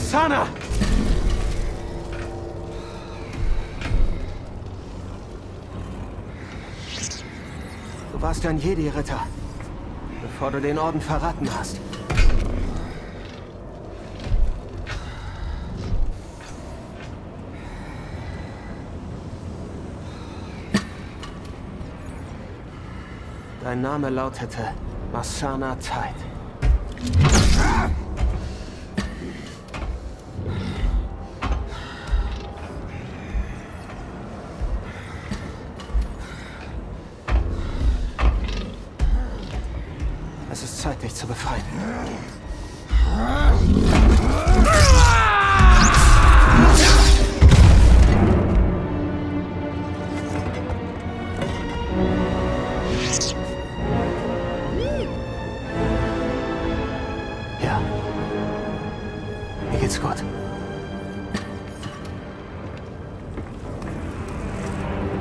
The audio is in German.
Roxana! Du warst ein Jedi-Ritter, bevor du den Orden verraten hast. Dein Name lautete Masana Tide. Es ist Zeit, dich zu befreien. Ja. Mir geht's gut.